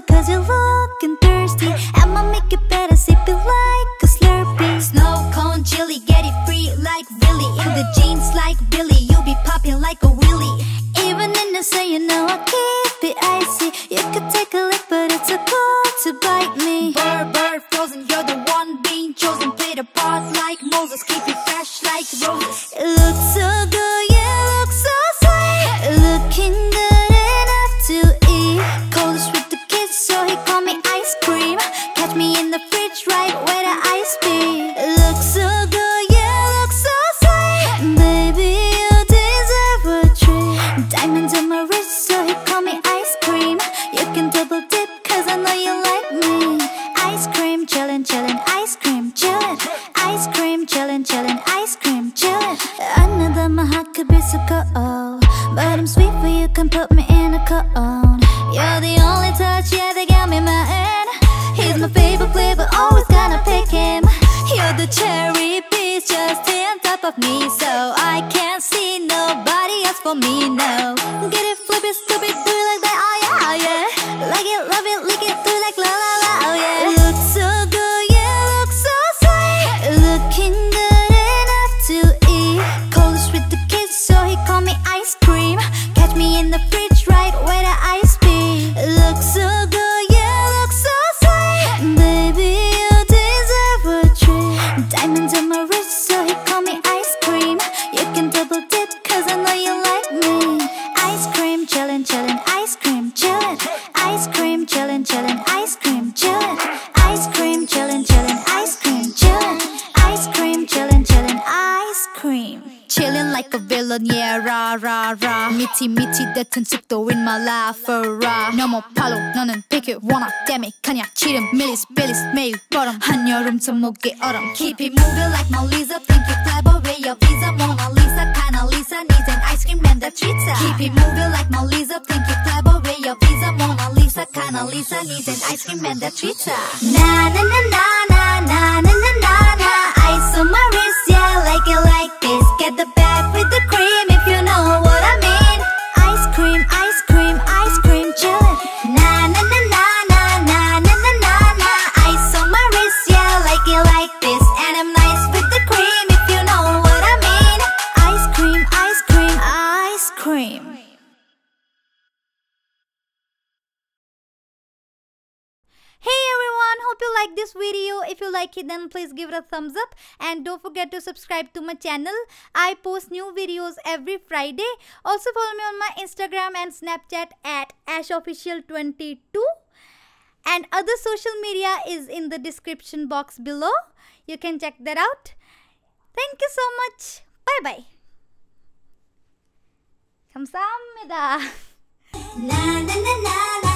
cause you're looking thirsty. I'ma make it better, sip it like a Slurpee. Snow cone chili, get it free like Billy. In the jeans like Billy, you be popping like a wheelie. Even in the sun, you know I keep it icy. You could take a lick, but it's too cold to bite me. Bird, frozen, you're the one being chosen. Play the part like Moses, keep it fresh like roses. It looks so good, yeah, looks so sweet. Looking good enough to eat. Coldest with the kids, so he call me ice cream. Catch me in the fridge, right where the ice be. It looks so good, yeah, looks so sweet. Baby, you deserve a treat. Diamonds on my wrist, so he call me ice cream. You can double dip, cause I know you like me. Ice cream, chillin', chillin', ice cream, chillin'. Ice cream, chillin', chillin', ice cream, chillin'. I know that my heart could be so cold, but I'm sweet for you, can put me in a cone. You're the only touch, yeah, that got me mine. He's my favorite flavor, always gonna pick him. You're the cherry piece, just on top of me, so I can't see nobody else for me, no. Get it, flip it, stupid, do it like that, oh yeah, oh yeah. Like it, love it, lick it, do it like la la la, oh yeah. It looks so good, yeah, looks so sweet. Looking good enough to eat. Coldest with the kids, so he call me ice cream. Catch me in the fridge, right where the ice be. It looks so good, yeah, looks so sweet. Baby, you deserve a treat. Diamonds on my wrist, so he call me ice cream. You can double dip, cause I know you like me. Ice cream, chillin', chillin', ice cream, chillin'. Ice cream, chillin', chillin', ice cream, chillin'. Ice cream, chillin', chillin', ice cream, chillin'. Ice cream, chillin', chillin', ice cream. Chillin' like a villain, yeah, rah, rah, rah. 미티 대튼 속도인 my life, rah. 너무 팔로 너는 pick it, wanna damn it. 그냥 지름, 밀리스, 빌리스, 매일 걸음. 한여름 천목의 얼음. Keep it moving like Mona Lisa. Think you clever with your visa. Mona Lisa, kinda Lisa. needs an ice cream and the treats. Keep it moving like Mona Lisa. Think you clever with your visa. Mona Lisa, kinda Lisa. needs an ice cream and the treats. Na na na na na na na na na na. Ice on my wrist, yeah, like it like this. Get the bag with the cream if you know what I mean. Ice cream, ice cream, ice cream, chillin'. Na na na na na na na na na na. Ice on my wrist, yeah, like it like this. And I'm nice with the cream if you know what I mean. Ice cream, ice cream, ice cream. Hey everyone, hope you like this video. If you like it, then please give it a thumbs up and don't forget to subscribe to my channel. I post new videos every Friday. Also follow me on my Instagram and Snapchat at ashofficial22, and other social media is in the description box below. You can check that out. Thank you so much. Bye bye. 감사합니다.